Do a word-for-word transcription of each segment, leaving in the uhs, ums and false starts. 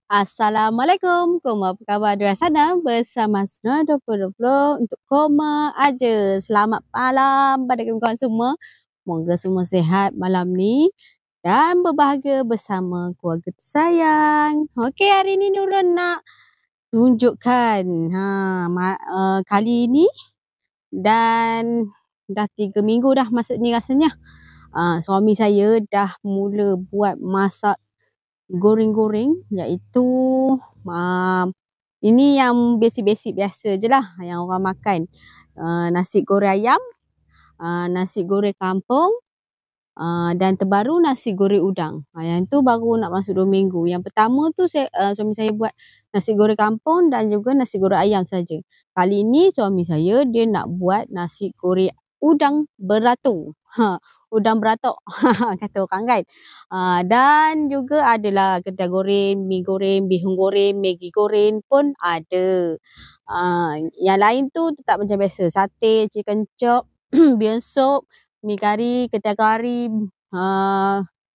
Assalamualaikum, Koma apa khabar di luar sana? Bersama Snow dua ribu dua puluh untuk Koma aja. Selamat malam pada kawan-kawan semua. Moga semua sihat malam ni dan berbahagia bersama keluarga tersayang. Okey, hari ni Nurul nak tunjukkan ha, ma, uh, kali ni dan dah tiga minggu dah masuk ni rasanya. Uh, suami saya dah mula buat masak goreng-goreng, iaitu uh, ini yang basic-basic biasa je lah yang orang makan. Uh, nasi goreng ayam, uh, nasi goreng kampung, uh, dan terbaru nasi goreng udang. Uh, yang tu baru nak masuk dua minggu. Yang pertama tu saya, uh, suami saya buat nasi goreng kampung dan juga nasi goreng ayam saja. Kali ni suami saya dia nak buat nasi goreng udang beratur. Ha, udang beratuk kata orang kan. Uh, dan juga adalah kedai goreng, mi goreng, bihun goreng, Maggi goreng pun ada. Uh, yang lain tu tetap macam biasa, sate, chicken chop, bihun sup, mi kari, kedai kari, uh,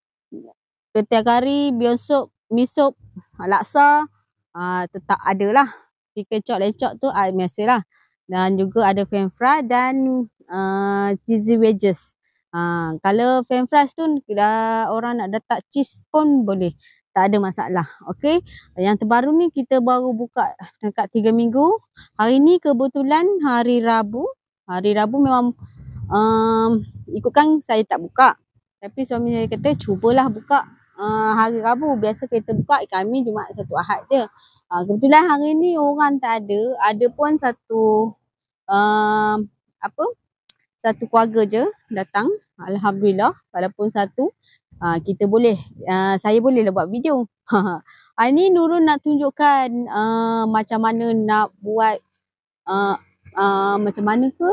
kedai kari, bihun sup, mi sup, laksa, uh, tetap ada lah. Chicken chop lecok tu uh, biasalah. Dan juga ada french fry dan uh, cheesy wedges. Ha, kalau french fries tu dah orang nak letak cheese pun boleh. Tak ada masalah. Okey. Yang terbaru ni kita baru buka dekat tiga minggu. Hari ni kebetulan hari Rabu. Hari Rabu memang um, ikutkan saya tak buka. Tapi suami saya kata cubalah buka uh, hari Rabu. Biasa kita buka kami cuma satu Ahad je. Uh, kebetulan hari ni orang tak ada. Ada pun satu uh, apa? Satu keluarga je datang. Alhamdulillah, walaupun satu, uh, kita boleh, uh, saya boleh lah buat video. Hari ni Nurul nak tunjukkan uh, macam mana nak buat, uh, uh, macam mana ke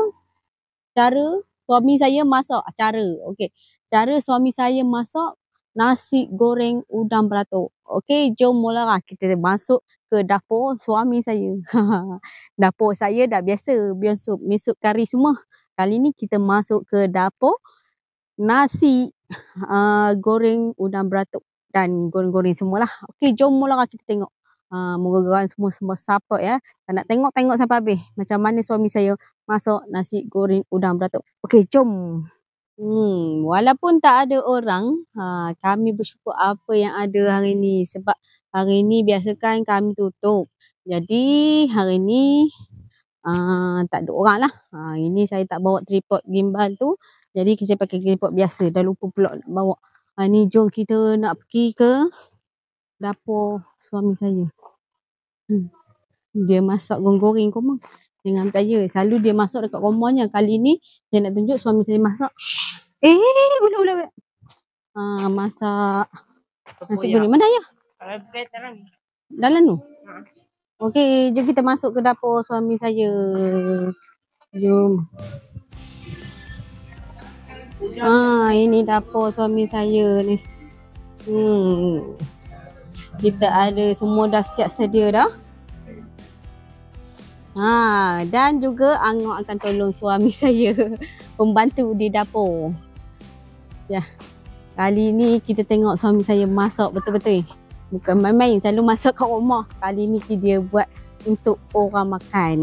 cara suami saya masak. Cara, okey. Cara suami saya masak nasi goreng udang beratur. Okey, jom mulalah kita masuk ke dapur suami saya. Dapur saya dah biasa, bihun sup, mi sup, kari semua. Kali ni kita masuk ke dapur nasi uh, goreng udang beratuk dan goreng-goreng semualah. Okey, jom mula kita tengok. Uh, moga korang semua semua support ya. Tak nak tengok tengok sampai habis macam mana suami saya masak nasi goreng udang beratuk. Okey, jom. Hmm, walaupun tak ada orang, uh, kami bersyukur apa yang ada hari ni sebab hari ni biasa kan kami tutup. Jadi hari ni Uh, tak ada orang lah. Uh, ini saya tak bawa tripod gimbal tu. Jadi kita pakai tripod biasa. Dah lupa pula nak bawa. Uh, ni jom kita nak pergi ke dapur suami saya. Hmm. Dia masak goreng-goreng koma. Jangan tanya. Selalu dia masak dekat rumahnya. Kali ni saya nak tunjuk suami saya masak. Eh, ulah-ulah. Uh, masak nasi goreng. Mana ayah? Dalam tu? Okey, jom kita masuk ke dapur suami saya. Jom. Ah, ini dapur suami saya ni. Hmm. Kita ada semua dah siap sedia dah. Ha, dan juga Angok akan tolong suami saya pembantu di dapur. Ya. Kali ni kita tengok suami saya masak betul-betul. Bukan main-main, selalu masak kat rumah. Kali ni dia buat untuk orang makan.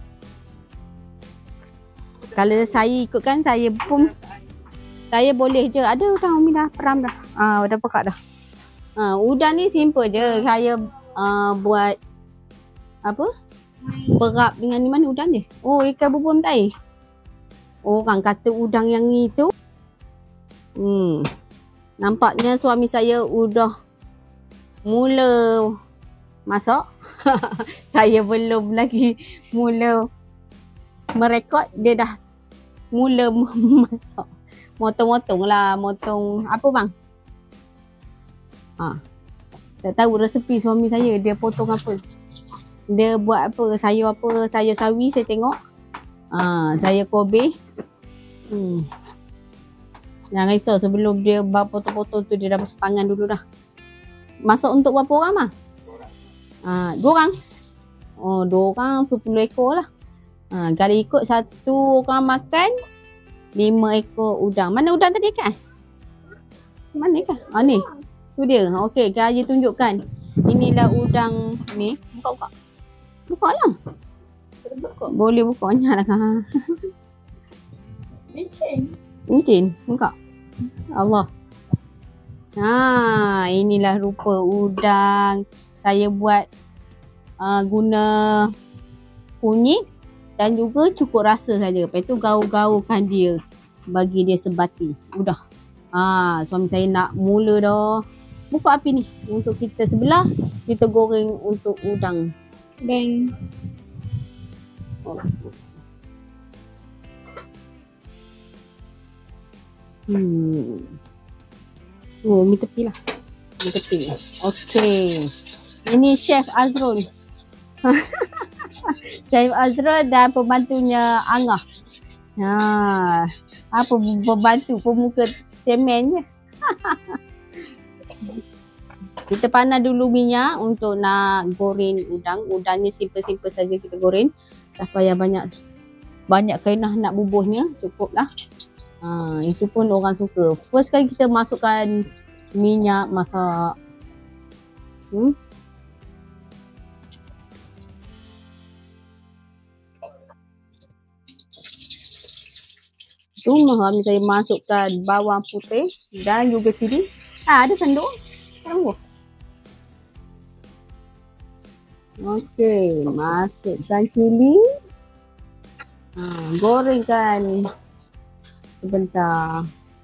Kalau saya ikutkan, saya pun saya boleh je. Ada udang Umi dah peram dah. Ah, dah pekat dah. Ah, udang ni simple je. Saya uh, buat apa? Perap dengan ni mana udang dia? Oh, ikan bubuh mentai. Orang kata udang yang itu. Hmm. Nampaknya suami saya udah mula masak. Saya belum lagi mula merekod. Dia dah mula masak. Motong-motong lah. Motong apa bang? Ha. Tak tahu resepi suami saya. Dia potong apa. Dia buat apa. Sayur apa. Sayur sawi saya tengok. Ha. Sayur kobe. Hmm. Jangan risau. Sebelum dia potong-potong tu dia dah basuh tangan dulu dah. Masak untuk berapa orang mah? Ha, dua orang. Oh, dua orang sepuluh ekor lah. Ha, kalau ikut satu orang makan lima ekor udang. Mana udang tadi kan? Mana kan? Ha ni. Tu dia. Okey, Kak Haji tunjukkan. Inilah udang ni. Buka-buka. Buka lah. Buka. Boleh bukanya lah. Micin. Micin. Buka. Allah. Ha, inilah rupa udang. Saya buat uh, guna kunyit dan juga cukup rasa saja. Lepas tu gaul-gaulkan dia. Bagi dia sebati. Udah. Ha, suami saya nak mula dah. Buka api ni. Untuk kita sebelah. Kita goreng untuk udang. Bang. Oh. Hmm. Oh, mi tepi lah. Mi tepi. Okey. Ini Chef Azrul. Chef Azrul dan pembantunya Angah. Ha. Apa pembantu pemuka cemen je. Kita panas dulu minyak untuk nak goreng udang. Udangnya simple-simple saja kita goreng. Tak payah banyak banyak kenah nak bubuhnya. Cukup lah. Ha, itu pun orang suka. First kali kita masukkan minyak masak. Hmm. Tu mahal saya masukkan bawang putih dan juga cili. Ah, ada sendok. Tunggu. Okey, masukkan cili. Ha, gorengkan sebentar.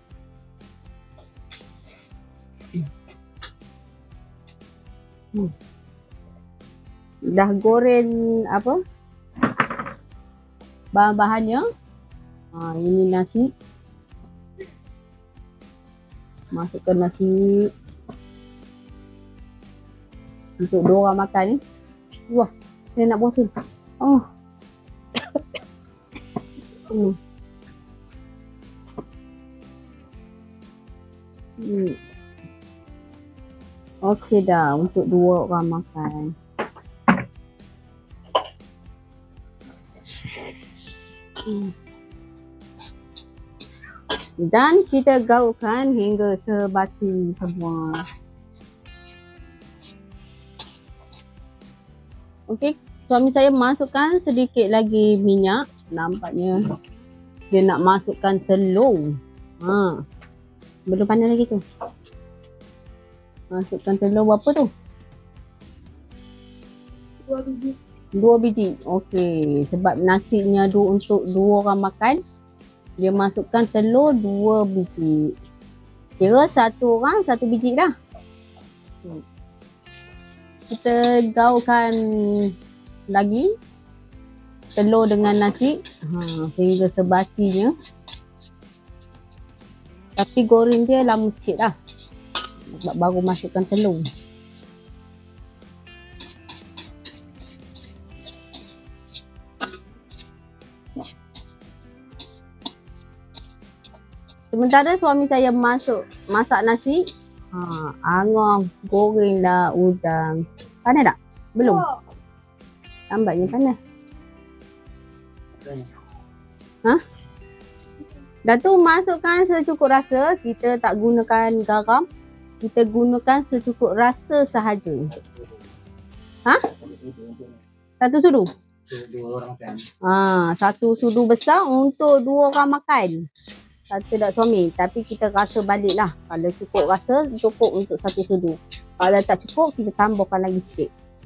Hmm. Dah goreng apa? Bahan-bahannya. Ha, ini nasi. Masukkan nasi. Untuk dua orang makan ni. Wah, saya nak bosan. Oh. hmm. Hmm. Okey dah untuk dua orang makan. Hmm. Dan kita gaulkan hingga sebati semua. Okey, suami saya masukkan sedikit lagi minyak. Nampaknya dia nak masukkan telur. Ha. Belum panas lagi tu. Masukkan telur berapa tu? Dua biji. Dua biji. Okey, sebab nasinya du untuk dua orang makan. Dia masukkan telur dua biji. Kira satu orang satu biji dah. Kita gaulkan lagi telur dengan nasi. Ha, sehingga sebatinya. Tapi goreng dia lama sikit lah. Sebab baru masukkan telur. Sementara suami saya masuk masak nasi. Ha, Angah goreng dah udang. Panas tak? Belum? Oh. Lambatnya panas. Ha? Dah tu masukkan secukup rasa. Kita tak gunakan garam. Kita gunakan secukup rasa sahaja. Ha? Satu sudu? Dua orang makan. Ha, satu sudu besar untuk dua orang makan. Satu tak suami. Tapi kita rasa balik lah. Kalau cukup rasa, cukup untuk satu sudu. Kalau tak cukup, kita tambahkan lagi sikit.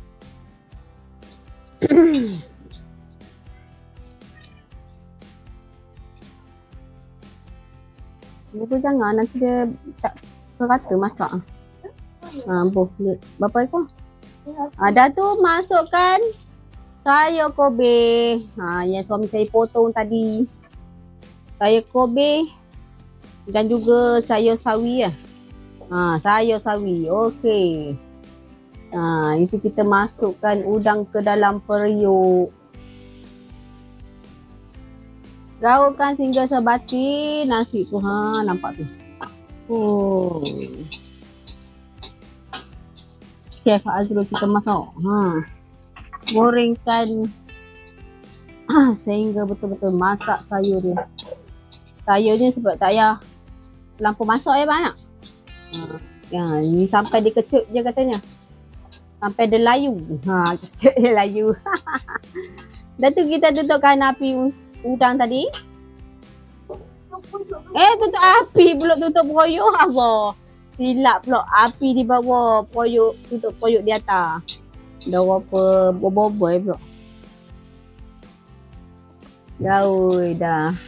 Buku jangan, nanti dia tak serata masak. Ha, boh, berapa ekor? Ada tu masukkan sayur kobe. Ha, yang suami saya potong tadi. Sayur kobe dan juga sayur sawi lah. Ha, sayur sawi. Okey. Ha, itu kita masukkan udang ke dalam periuk. Gaulkan sehingga sebati nasi tu. Ha, nampak tu. Oh. Chef Azrul kita masak. Ha. Gorengkan sehingga betul-betul masak sayur dia. Sayurnya sebab tak payah lampu masak ya banyak. Ha. Ya, ni sampai dia kecut je katanya. Sampai dia layu. Ha, kecil dia layu. Dah tu kita tutupkan api udang tadi. Eh, tutup api pula tutup poyok. Allah. Silap pula. Api di bawah, poyok, tutup poyok di atas. Dah apa bobol pula. Dah, oi, dah.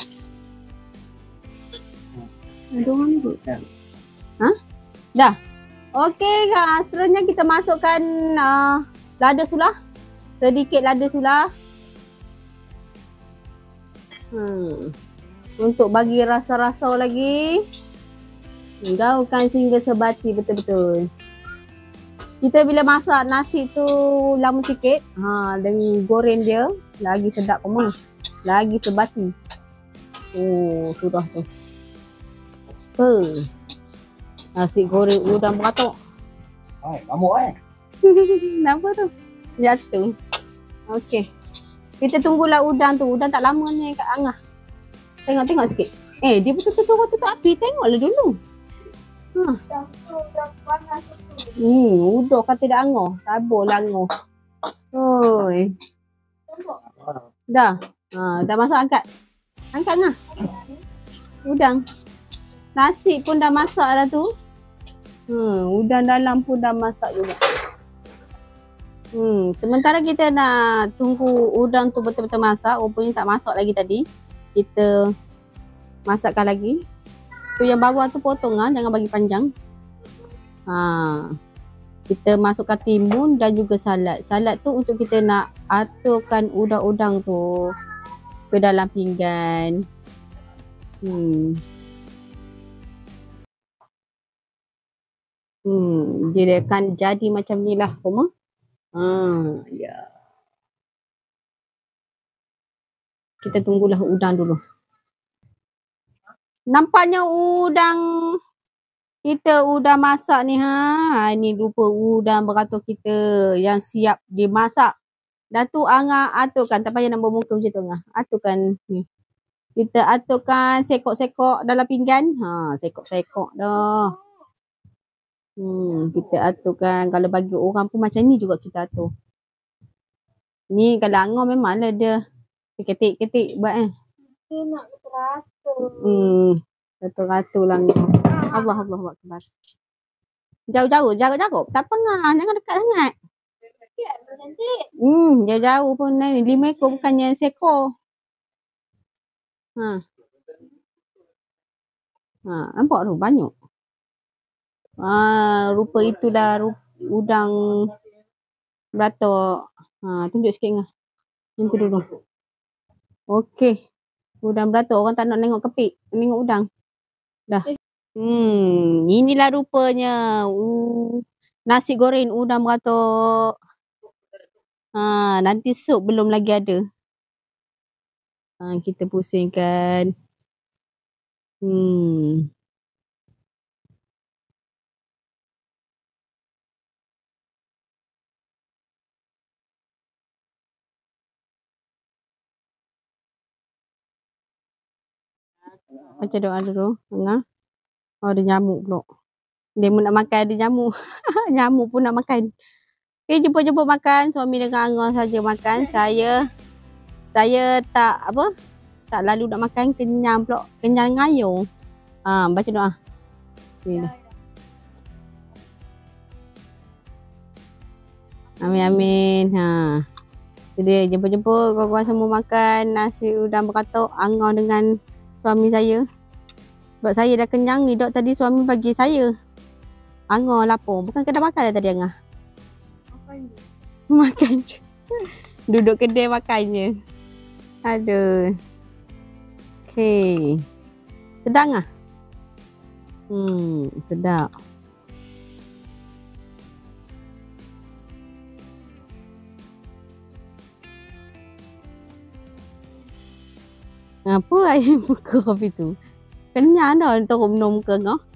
Ada orang ni. Ha? Dah. Okey, uh, seterusnya kita masukkan uh, lada sulah. Sedikit lada sulah. Hmm. Untuk bagi rasa-rasa lagi. Gaulkan sehingga sebati betul-betul. Kita bila masak nasi tu lama sikit, ha, dengan goreng dia lagi sedap pun. Lagi sebati. Oh, sudah tu. Apa? Nasi goreng udang beratok. Hai, kamu eh. Kenapa tu? Jatuh. Okey. Kita tunggulah udang tu. Udang tak lama ni kat angah. Tengok-tengok sikit. Eh, dia betul-betul tutup api. Tengoklah dulu. Ha. Hmm, udah kata dia angah. Sabarlah angah. Oi. Dah. Ha, dah masak angkat. Angkat ngah. Udang. Nasi pun dah masak dah tu. Hmm, udang dalam pun dah masak juga. Hmm, sementara kita nak tunggu udang tu betul-betul masak, rupanya tak masak lagi tadi. Kita masakkan lagi. Tu yang bawah tu potong ah, jangan bagi panjang. Ha. Kita masukkan timun dan juga salad. Salad tu untuk kita nak aturkan udang-udang tu ke dalam pinggan. Hmm. Hmm, dia akan jadi macam ni lah, Koma. Ha, ya. Kita tunggulah udang dulu. Nampaknya udang kita udang masak ni ha. Ini rupa udang beratur kita yang siap dimasak. Dah tu Angah aturkan, tak payah nak bermuka macam tu Angah. Aturkan ni. Kita aturkan sekok-sekok dalam pinggan. Ha, sekok-sekok dah. Hmm, kita aturkan. Kalau bagi orang pun macam ni juga kita atur. Ni kalau Angah memanglah dia ketik-ketik buat eh. Dia nak teratur. Hmm, teratur lah Angah. Allah Allah Akbar. Jauh-jauh, jarak-jarak. Tak pengah, jangan dekat sangat. Hmm, jauh-jauh pun ni. Lima ekor bukannya seekor. Ha. Ha, nampak tu banyak. Ah, rupa itulah rupa udang beratok. Ha, tunjuk sikit Ngah. Yang tu dulu. Okey. Udang beratok. Orang tak nak tengok kepik. Tengok udang. Dah. Hmm, inilah rupanya. Uh, nasi goreng udang beratok. Ha, nanti sup belum lagi ada. Ha, kita pusingkan. Hmm. Baca doa dulu. Angah. Oh, ada nyamuk pula. Dia pun nak makan, ada nyamuk. Nyamuk pun nak makan. Okay, jemput-jemput makan. Suami dengan Angah saja makan. Saya, saya tak apa, tak lalu nak makan. Kenyang pula. Kenyang ngayung. Ha, baca doa. Sini. Amin, amin. Ha. Jadi jemput-jemput kawan-kawan semua makan nasi udang beratok Angah dengan suami saya. Sebab saya dah kenyang, hidup tadi suami bagi saya. Angah lapar. Bukan kena makan dah tadi Angah. Makan je. Makan je. Duduk kedai makannya. Aduh. Okay. Sedang ah? Hmm, sedap. Apa air muka kopi tu? Kenyang dah untuk minum muka Angah.